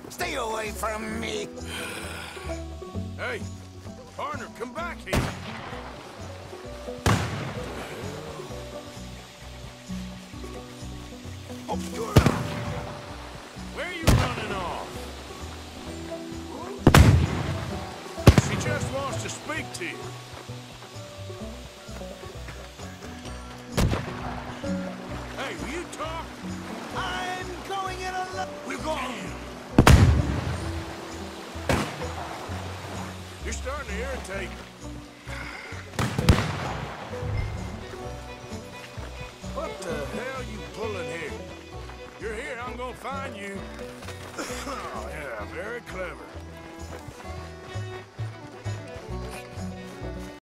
Stay away from me! Hey, partner, come back here! Where are you running off? She just wants to speak to you. Hey, will you talk? I'm going in alone! We're going! You're starting to irritate me. What the hell you pulling here? You're here, I'm gonna find you. Oh, yeah, very clever.